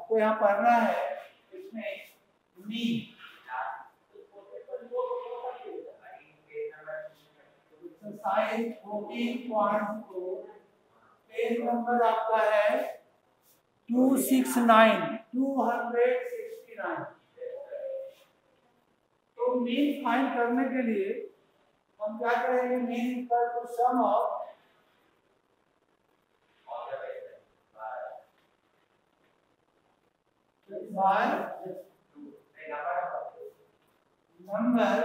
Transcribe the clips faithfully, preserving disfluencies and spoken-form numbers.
आपको यहाँ पढ़ना है इसमें mean exercise fourteen point four, page number आपका है two six nine, two hundred sixty nine. तो मीन फाइंड करने के लिए हम क्या करेंगे, mean equal to sum of by number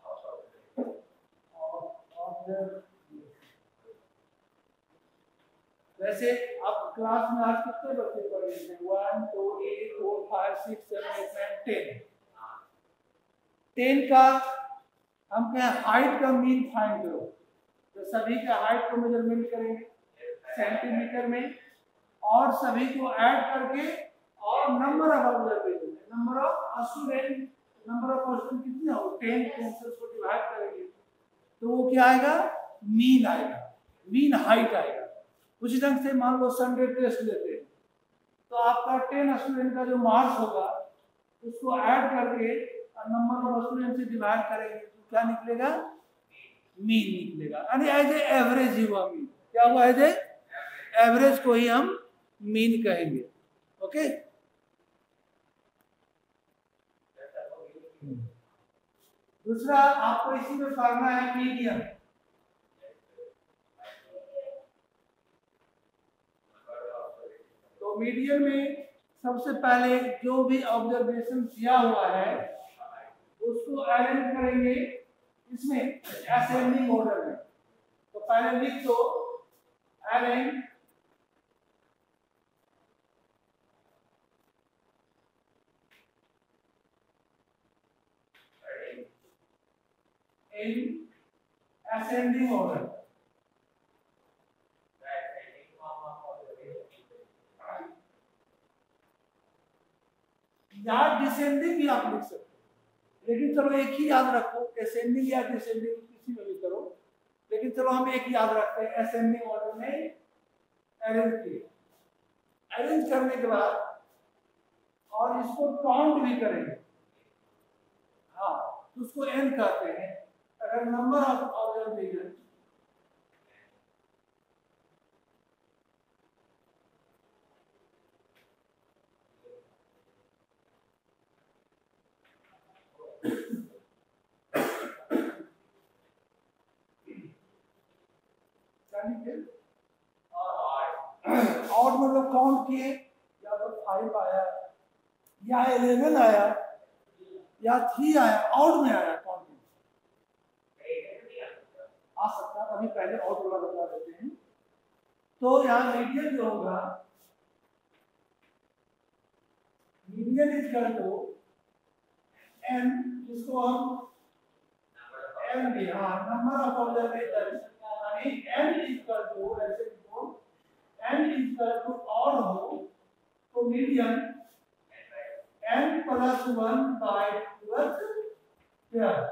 वैसे अब क्लास में आज कितने बच्चे पढ़े हैं? One two three four five six seven eight nine ten. Ten का हम क्या हाइट का मीन फाइंड करो, तो सभी का हाइट को मेजरमेंट करेंगे सेंटीमीटर में और सभी को ऐड करके और number of observation, number of student, number of person कितने हो टेन टेंसर्स को डिवाइड करेंगे तो वो क्या आएगा, मीन आएगा, मीन हाइट आएगा। उसी ढंग से मान लो संडे टेस्ट लेते हैं तो आपका टेन स्टूडेंट का जो मार्क्स होगा उसको ऐड करके नंबर ऑफ स्टूडेंट से डिवाइड करेंगे तो क्या निकलेगा, मीन निकलेगा। यानी एज ए एवरेज हुआ मीन, क्या हुआ, एज ए एवरेज को ही हम मीन कहेंगे। ओके, दूसरा आपको इसी में पढ़ना है मीडियन। तो मीडियन में सबसे पहले जो भी ऑब्जर्वेशन किया हुआ है उसको अरेंज करेंगे इसमें असेंडिंग ऑर्डर में। तो पहले लिख दो अरेंज in ascending order। या डिसेंडिंग भी आप लिख सकते हो, लेकिन चलो एक ही याद रखो, असेंडिंग या डिसेंडिंग किसी में भी करो, लेकिन चलो हम एक ही याद रखते हैं, असेंडिंग ऑर्डर में अरेंज किया। अरेंज करने के बाद और इसको काउंट भी करेंगे, हाँ तो उसको एन कहते हैं। अगर नंबर ऑफ ऑब्जर्वेशन और मतलब काउंट किए, या तो फाइव आया या इलेवन आया या थ्री आया, आउट में आया, काउंट आ सकता है, अभी पहले आउट वाला बता देते हैं। तो यहाँ मीडियन जो होगा, median is equal to N, जिसको हम एन भी, हाँ नंबर ऑफ ऑब्जर्वेशन, यानी एन इज इक्वल टू, ऐसे लिखो N is equal to odd हो तो median N plus one by twelve.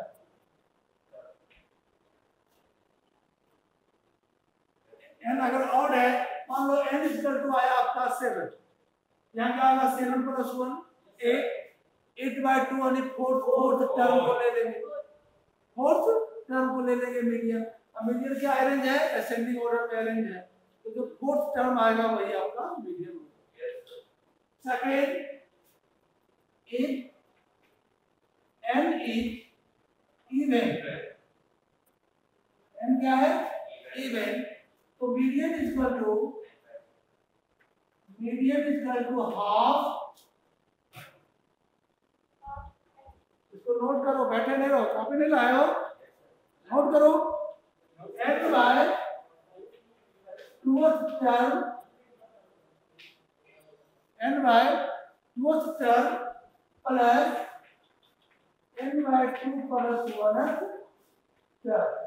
N अगर ऑड है, मान लो एन इज इक्वल टू आया आपका सेवन, यहाँ क्या आएगा seven plus one eight, eight by two यानी फोर्थ फोर्थ टर्म को ले लेंगे, फोर्थ टर्म को ले लेंगे मीडियन। अब मीडियन क्या अरेंज है, असेंडिंग ऑर्डर में अरेंज है, तो जो फोर्थ टर्म आएगा वही आपका मीडियन होगा। Second, if N is even, N क्या है, इवन, तो median is equal to, median is equal to half, इसको नोट करो, बैठे नहीं रहो, कॉपी नहीं लाए हो, नोट करो, N by tooth term, N by tooth term plus N by two plus one term.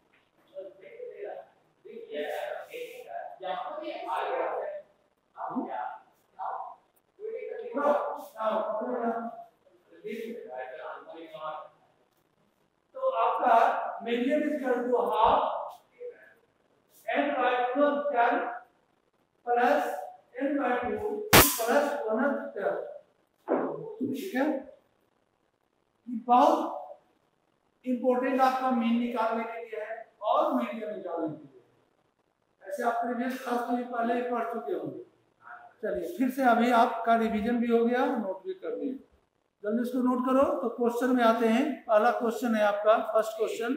तो आपका median is equal to half N by two term plus N by two plus उनहत्तर, ठीक है। बहुत इंपॉर्टेंट आपका mean निकालने के लिए है और मीडियन निकालने के लिए। ऐसे आप प्रीवियस क्लास में भी पहले ही पढ़ चुके होंगे। चलिए फिर से अभी आपका रिवीजन भी हो गया, नोट भी कर लिए। जल्दी इसको नोट करो। तो क्वेश्चन में आते हैं। पहला क्वेश्चन है आपका, फर्स्ट क्वेश्चन,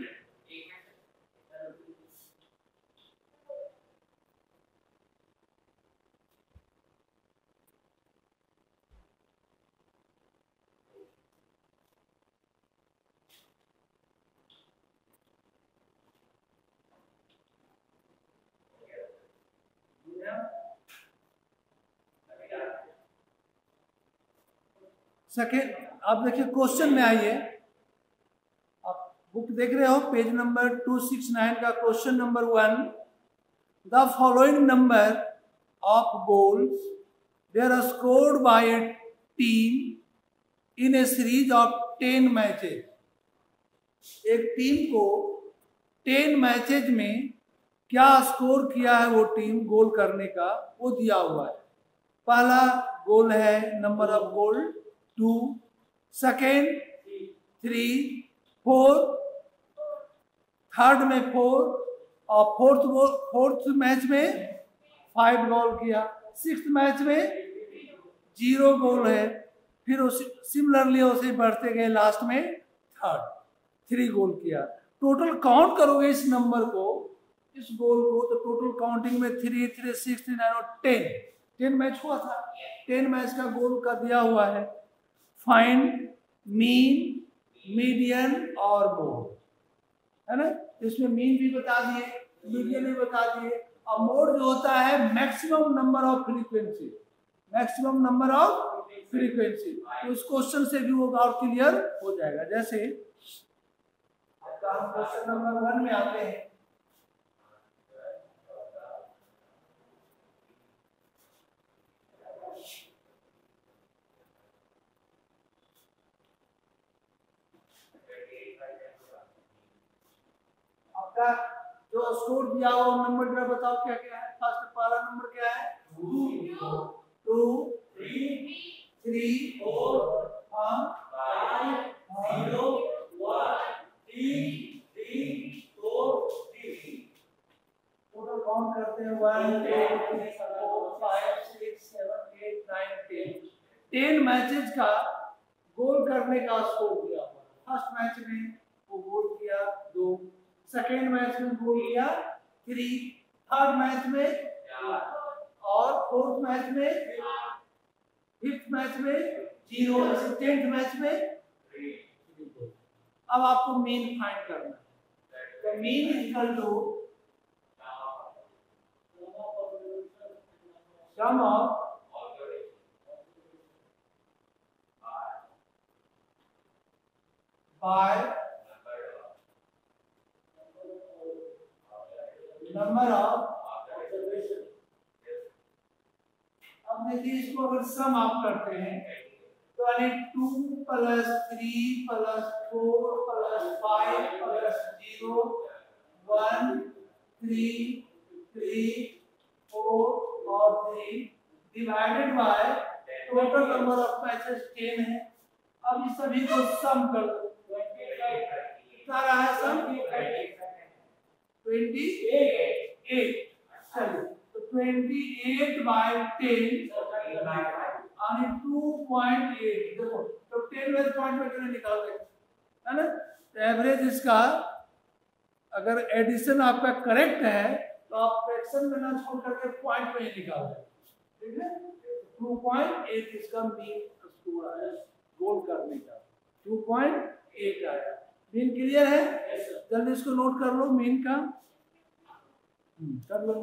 सेकेंड। आप देखिए क्वेश्चन में आइए, आप बुक देख रहे हो पेज नंबर दो सौ उनहत्तर का question number one. The following number of goals there are scored by a team in a series of ten matches. एक टीम को टेन मैचेज में क्या स्कोर किया है वो टीम गोल करने का, वो दिया हुआ है। पहला गोल है number of goal two, second three, four, third में फोर, और फोर्थ गोल फोर्थ मैच में फाइव गोल किया, सिक्स्थ मैच में जीरो गोल है, फिर उसी सिमिलरली उसे बढ़ते गए, लास्ट में थर्ड थ्री गोल किया। टोटल काउंट करोगे इस नंबर को, इस गोल को, तो टोटल काउंटिंग में three three six three nine और टेन टेन मैच हुआ था। टेन मैच का गोल का दिया हुआ है। फाइंड मीन, मीडियन और मोड, है ना। इसमें मीन भी बता दिए, मीडियन भी बता दिए, और मोड जो होता है maximum number of frequency, maximum number of frequency. तो इस क्वेश्चन से भी वो और क्लियर हो जाएगा। जैसे हम क्वेश्चन नंबर वन में आते हैं। आपका जो स्कोर दिया हुआ नंबर जरा बताओ क्या क्या है। फर्स्ट पहला नंबर क्या है? Two, two, three, four, five, zero, one, three, three, four, three. Total count करते हैं one, two, three, four, five, six, seven, eight, nine, ten. Ten matches का गोल करने का स्कोर दिया हुआ। फर्स्ट मैच में वो गोल किया दो, सेकेंड मैच में गोल किया थ्री, थर्ड मैच में और फोर्थ मैच में, फिफ्थ मैच में जीरो, टेंथ मैच में। अब आपको मीन फाइंड करना है। तो mean is equal to sum of by number of observation. अब देखिए इसको अगर सम आप करते हैं तो यानी two plus three plus four plus five plus zero, one, three, three, four और three divided by total number of matches ten है। अब इस सभी को सम कर दो। कितना रहा है सम? Twenty eight. चलिए तो ट्वेंटी एट बाय टेन यानी टू पॉइंट एट। देखो तो टेन वेज पॉइंट में कितने निकाल देंगे, है ना। तो एवरेज इसका अगर एडिशन आपका करेक्ट है तो आप फ्रैक्शन में ना छोड़ करके पॉइंट में ही निकाल देंगे, ठीक है। टू पॉइंट एट इसका मीन स्कोर आया गोल करने का, टू पॉइंट एट आया। मीन क्लियर है? जल्दी इसको नोट कर लो मीन का, कर लो।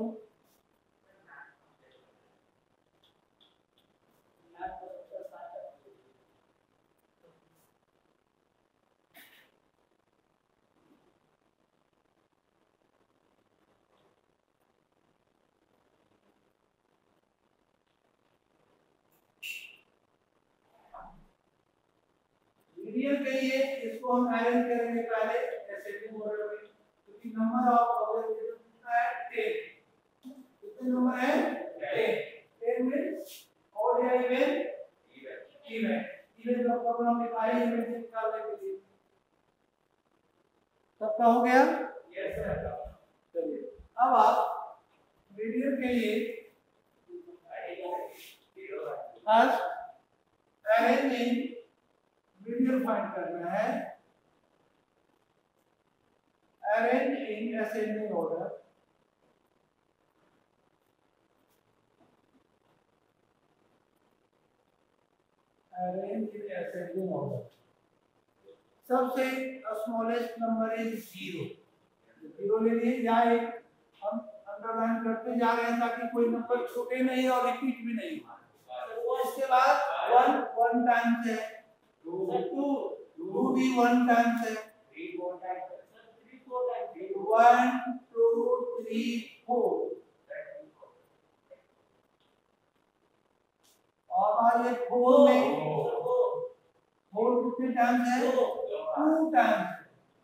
मीडियन कहिए, इसको हम अरेंज करेंगे पहले एसेंडिंग ऑर्डर में, क्योंकि नंबर ऑफ ऑब्जर्वेशन कितना है? टेन। कितने नंबर है? टेन। टेन मींस ऑड या चाहिए मीडियन निकालने के लिए। सबका हो गया? Yes sir. चलिए अब आप मीडियन के लिए first arrange in median find करना है। Arrange in ascending order. Arrange in ascending order. सबसे smallest number is zero. Zero ले लिए या एक हम अंडरलाइन करते जा रहे हैं ताकि कोई नंबर छूटे नहीं और रिपीट भी नहीं हो। इसके बाद वन वन टाइम्स है, टू टू भी वन टाइम्स है, थ्री फोर टाइम्स है, three four times, one two three four. और आगे फोर में फोर कितने टाइम्स है? Two times.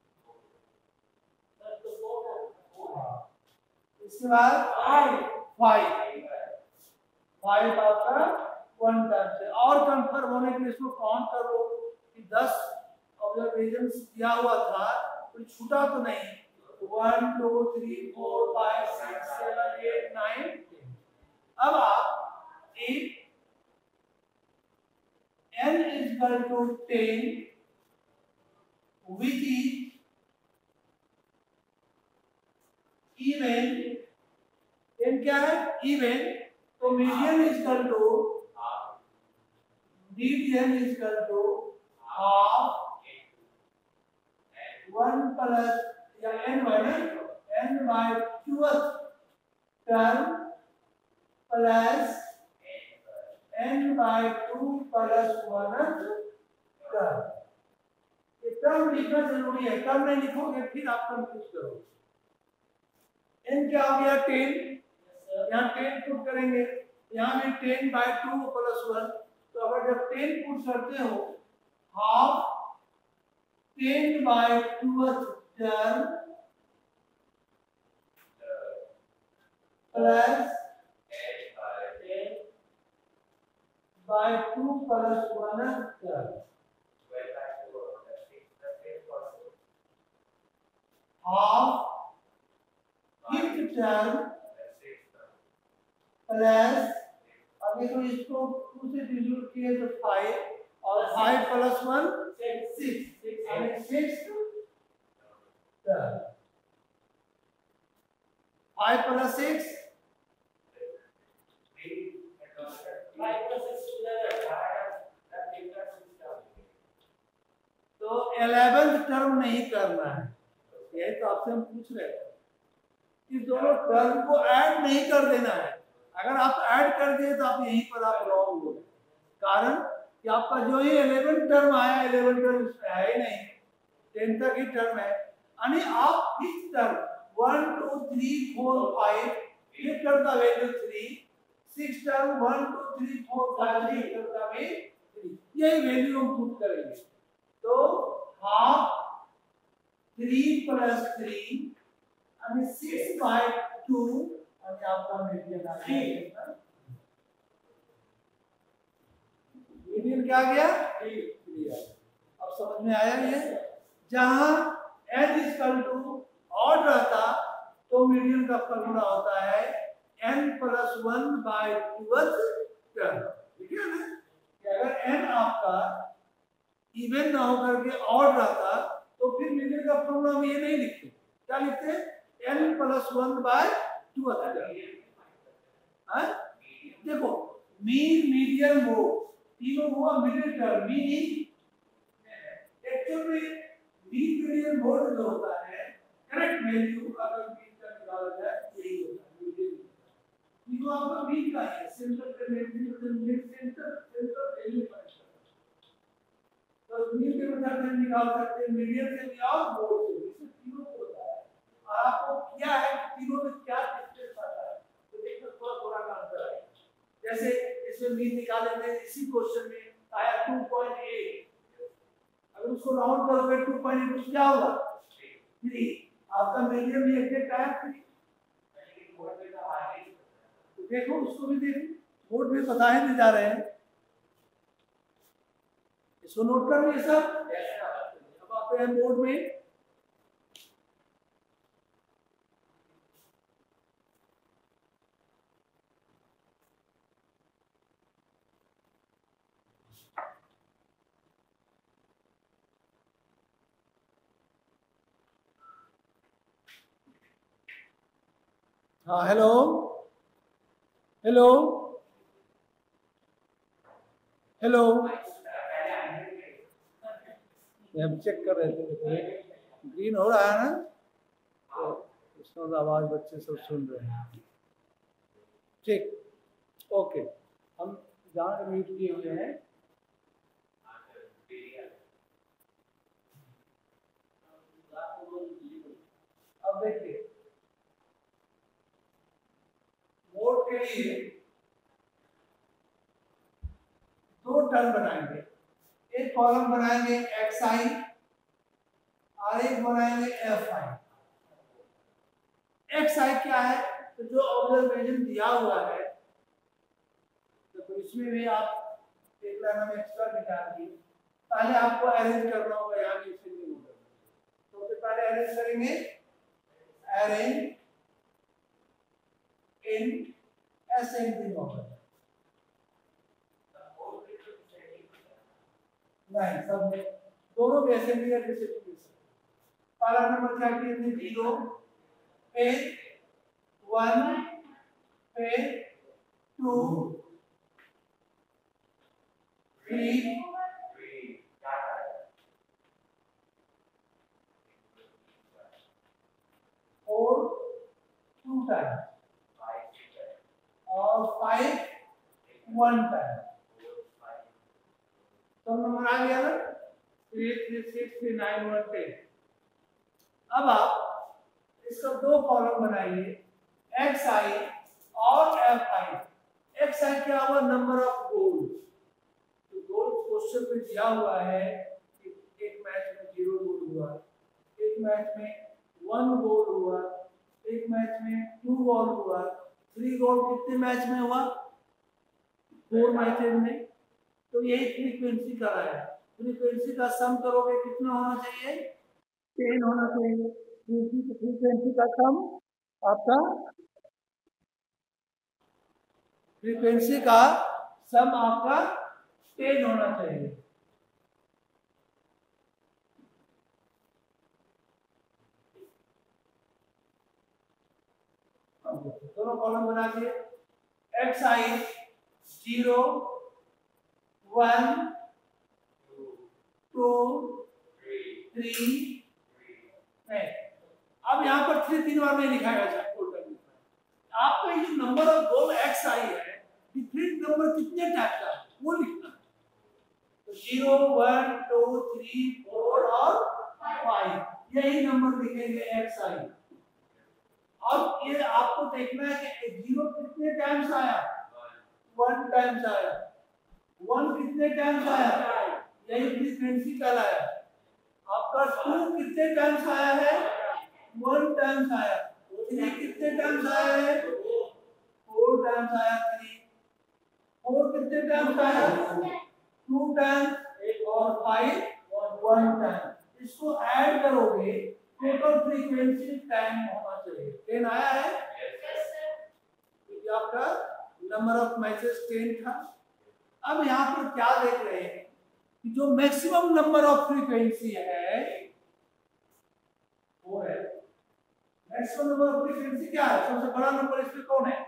इसके बाद फाइव फाइव फाइव आपका वन टाइम्स है। और कंफर्म होने के लिए इसको काउंट करो कि दस ऑब्जर्वेशन दिया हुआ था तो छूटा तो नहीं। One two three four five six seven eight nine. अब आप एक n is equal to ten which is even। n क्या है? even। तो median is equal to median is equal to half one plus या n minus n by twelfth term plus n by two plus one term. ये term लिखना जरूरी है, term नहीं लिखोगे फिर आप कंफ्यूज करोगे। n क्या हो गया? टेन। यहाँ टेन पुट करेंगे, यहाँ भी ten by two plus one. तो अगर जब टेन पुट करते हो half ten by twelfth term plus by two plus one term half fifth term plus अभी तो इसको टू से डिवाइड किए तो फाइव और फाइव प्लस वन सिक्स यानी six term. Five plus six तो इलेवेंथ टर्म नहीं करना है। यही तो आपसे हम पूछ रहे हैं। इस दोनों टर्म को ऐड नहीं कर देना है। अगर आप ऐड कर दिए तो आप यहीं पर आप रॉन्ग हो। कारण कि आपका जो ही इलेवेंथ टर्म आया, इलेवेंथ टर्म इसमें है ही नहीं, टेन तक ही टर्म है। यानी आप fifth term one two three four five fifth term का value three, six term one two three four five fifth term का भी थ्री, यही वैल्यू हम पुट करेंगे। तो हाफ थ्री प्लस थ्री यानी सिक्स बाय टू यानी आपका मीडियन आ गया। मीडियन क्या आ गया? थ्री। अब समझ में आया ये? जहां n is equal to odd रहता तो मीडियन का फॉर्मूला होता है n plus one by twelfth term. ठीक है ना? कि अगर n आपका इवन ना होकर के ऑड रहता तो फिर मीडियन का फॉर्मूला हम ये नहीं लिखते। क्या लिखते? n plus one by twelfth term. देखो मीन मीडियन मोड तीनों हुआ middle term. Mean actually mean median mode जो होता है करेक्ट वैल्यू अगर मीन का निकाला जाए यही होता है मीडियन। तीनों आपका मीन का है, सेंटर पे mid centre centre value find करना। तो मीन के मेथड से निकाल सकते हैं, मीडियन से भी और मोड से भी। तीनों को होता है और आपको क्या है कि तीनों में क्या डिफरेंस आता है तो देखो थोड़ा थोड़ा का अंतर है। जैसे इसमें मीन निकाले थे इसी क्वेश्चन में आया टू पॉइंट एट, अगर उसको राउंड करोगे टू पॉइंट एट क्या होगा? थ्री। आपका मीडियम भी एग्जैक्ट आया थ्री। तो देखो उसको भी देखो, बोर्ड में बताए नहीं जा रहे हैं। इसको नोट कर लिए सब? अब आते हैं मोड में। हाँ, हेलो हेलो हेलो, हम चेक कर रहे थे, ग्रीन हो रहा है ना, तो उसमें आवाज बच्चे सब सुन रहे हैं। ठीक, ओके, हम जहाँ म्यूट किए हुए हैं अब देखिए, मोड के लिए दो टर्म बनाएंगे, एक कॉलम बनाएंगे एक्स आई और एक बनाएंगे एफ आई। एक्स आई क्या है, तो जो ऑब्जर्वेशन दिया हुआ है तो इसमें भी आप एक लाइन में एक्स्ट्रा निकाल दिए। पहले आपको अरेंज करना होगा, यहाँ भी इसे नहीं होगा, तो फिर पहले अरेंज करेंगे, अरेंज इन असेंडिंग ऑर्डर। नहीं, सब में दोनों में असेंडिंग या डिसेंडिंग। पहला नंबर क्या किए थे, जीरो, फिर वन, फिर two, three, four, two time और फाइव वन टाइम। तो नंबर आ गया ना, three three six three nine one ten. अब आप इसका दो कॉलम बनाइए, एक्स आई और एफ आई। एक्स आई क्या हुआ, नंबर ऑफ गोल्स। तो गोल क्वेश्चन में दिया हुआ है कि एक मैच में जीरो गोल हुआ, एक मैच में वन गोल हुआ, एक मैच में टू गोल हुआ, थ्री गोल कितने मैच में हुआ, फोर मैचेस में। तो यही फ्रीक्वेंसी का है। फ्रीक्वेंसी का सम करोगे कितना होना चाहिए, टेन होना चाहिए। फ्रीक्वेंसी का सम आपका, फ्रीक्वेंसी का सम आपका टेन होना चाहिए। दोनों कॉलम बना दिए, x i zero, one, two, three. अब यहाँ पर थ्री तीन बार नहीं लिखा गया, आपका ये number of goal x i है, थ्री नंबर कितने टाइप का है वो लिखना। तो zero, one, two, three, four और फाइव, यही नंबर लिखेंगे एक्स आई। अब ये आपको देखना है कि जीरो कितने टाइम्स आया, वन टाइम्स आया, वन कितने टाइम्स आया, यही फ्रीक्वेंसी कहलाया। आपका टू कितने टाइम्स आया है, वन टाइम्स आया। थ्री कितने टाइम्स आया है, फोर टाइम्स आया। थ्री, फोर कितने टाइम्स आया, टू टाइम्स और फाइव वन टाइम। इसको ऐड करोगे टोटल फ्रीक्वेंसी टाइम होना चाहिए, टेन आया है। तो आपका नंबर ऑफ मैचेस टेन था। अब यहाँ पर क्या देख रहे हैं कि जो मैक्सिमम नंबर ऑफ फ्रीक्वेंसी है वो है, मैक्सिमम नंबर ऑफ फ्रीक्वेंसी क्या है, सबसे बड़ा नंबर इसमें कौन है,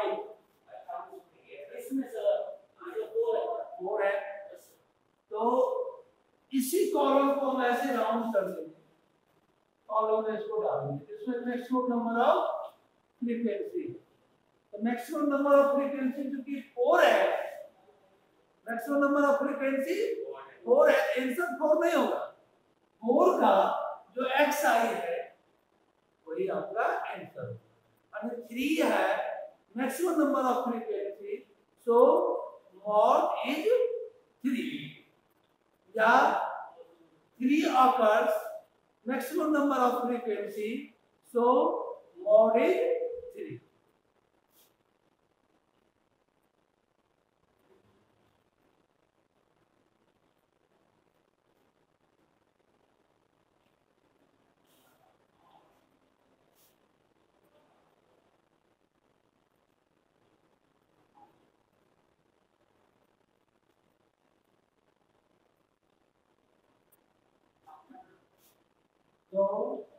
इसमें फोर है। तो इसी कॉलम को हम ऐसे राउंड कर देंगे, कॉलम में इसको डाल देंगे, इसमें मैक्सिमम नंबर ऑफ फ्रीक्वेंसी। तो मैक्सिमम नंबर ऑफ फ्रीक्वेंसी जो कि फोर है, maximum number of frequency four है, आंसर फोर नहीं होगा। फोर का जो एक्स आई है वही आपका आंसर। अगर थ्री है maximum number of frequency, so mode is three. या three occurs maximum number of frequency, so mod is three. दो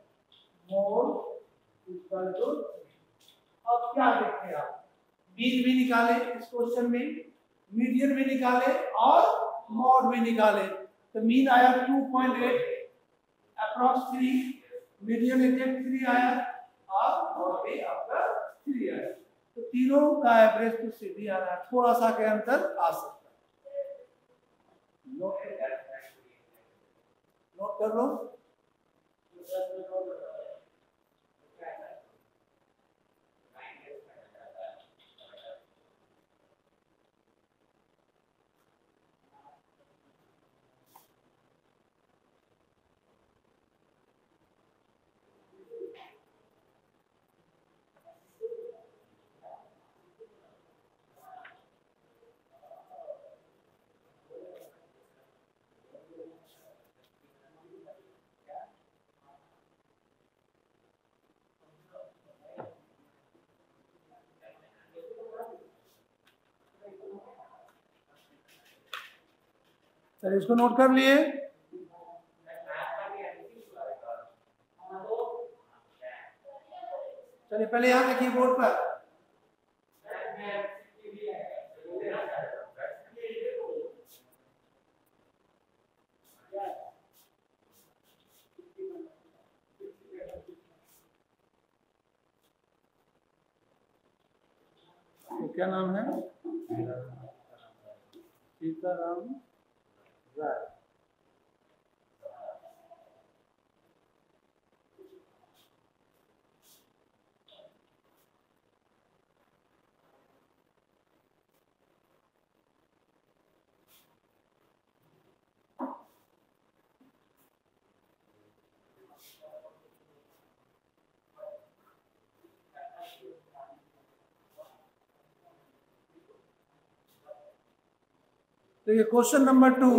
मोड इक्वल टू। अब क्या देखते हैं आप, मीन भी निकाले इस क्वेश्चन में, मीडियन भी निकाले और मोड भी निकाले। तो मीन आया two point eight, approx three, median exact three आया और मोड भी आपका थ्री आया। तो तीनों का एवरेज तो सीधी आ रहा है, थोड़ा सा के अंतर आ सकता है। नोट नोट कर लो। चलिए इसको नोट कर लिए। चलिए पहले यहाँ देखिए बोर्ड पर, तो क्या नाम है, सीताराम राय। तो ये question number two,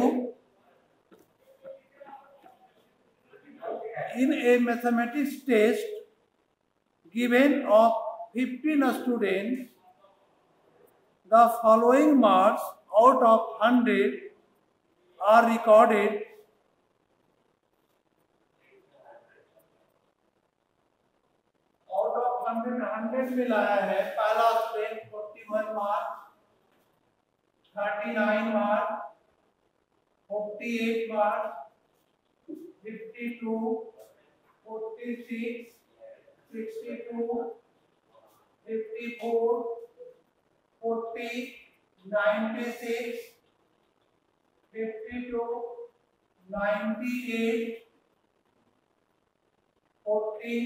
in a mathematics test given of fifteen students, the following marks out of one hundred are recorded. Out of one hundred, one hundred में लाया है। पहला स्टूडेंट इकतालीस मार्क्स, उनतालीस मार्क्स, अड़तालीस मार्क्स, बावन, छियालीस, बासठ, चौवन, चालीस, छियानवे, बानवे, अट्ठासी,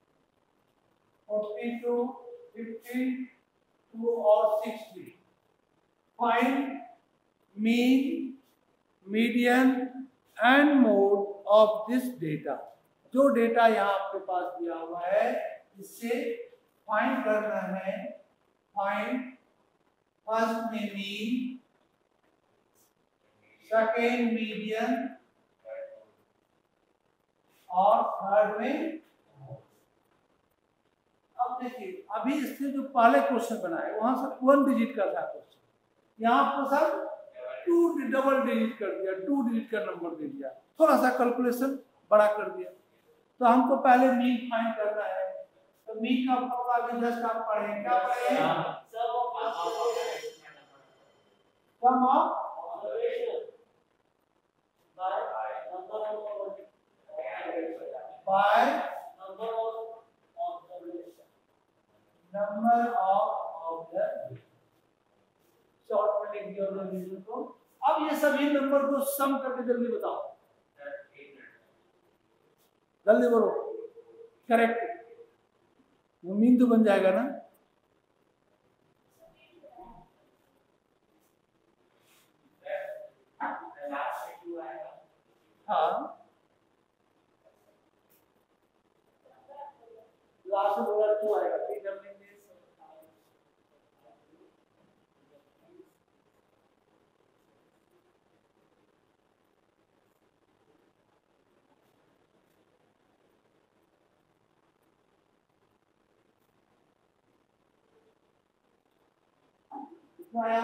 बयासी, बयालीस, बावन और साठ। Find mean, median and mode of this data. जो डेटा यहाँ आपके पास दिया हुआ है इससे फाइंड करना है। फाइंड फर्स्ट में मीन, सेकेंड मीडियन और थर्ड में। अब देखिए अभी इससे जो पहले क्वेश्चन बनाए वहां से वन डिजिट का था क्वेश्चन, यहाँ आपको सर टू डबल डिजिट कर दिया, टू डिजिट का नंबर दे दिया, थोड़ा सा कैलकुलेशन बड़ा कर दिया। तो हमको पहले मीन फाइंड करना है। तो मीन का फॉर्मूला अभी जस्ट आप पढ़े, क्या पढ़े, sum of by number of observation. Short में लिख दिया रीजन को। अब ये सभी नंबर को सम करके जल्दी बताओ, जल्दी बोलो, करेक्ट। वो मीन तो बन जाएगा ना। हाँ लास्ट में बोला टू आएगा, ठीक है। आया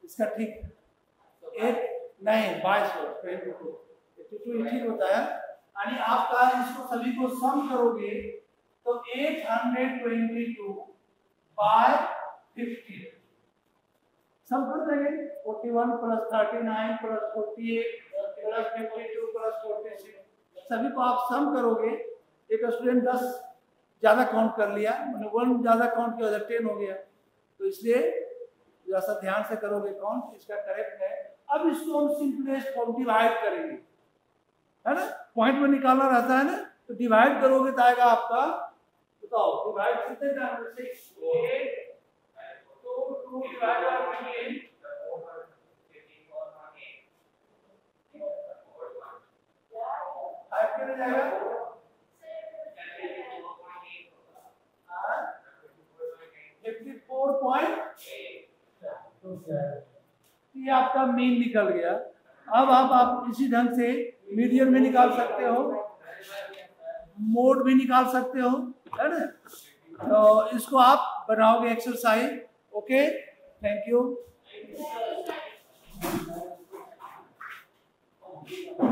इसका ठीक एक नहीं बाईस हो ट्वेंटी टू टू ठीक होता है। यानी आपका इसको सभी को सम करोगे तो eight hundred twenty two by fifty sum कर देंगे। Forty one plus thirty nine plus forty eight plus fifty two plus forty six सभी को आप सम करोगे। एक स्टूडेंट दस ज़्यादा काउंट कर लिया, मतलब वन ज़्यादा काउंट किया तो टेन हो गया, तो इसलिए थोड़ा सा ध्यान से करोगे काउंट, इसका करेक्ट है। अब इसको हम सिंपलेस्ट फॉर्म डिवाइड करेंगे, है ना, पॉइंट में निकालना रहता है ना, तो डिवाइड करोगे तो आएगा आपका, बताओ डिवाइड कितने टाइम से एट तो two divide by fifteen five कितने जाएगा फिफ्टी फोर पॉइंट ये आपका मीन निकल गया। अब आप आप इसी ढंग से मीडियन भी निकाल सकते हो, मोड भी निकाल सकते हो, है ना। तो इसको आप बनाओगे एक्सरसाइज। Okay, thank you.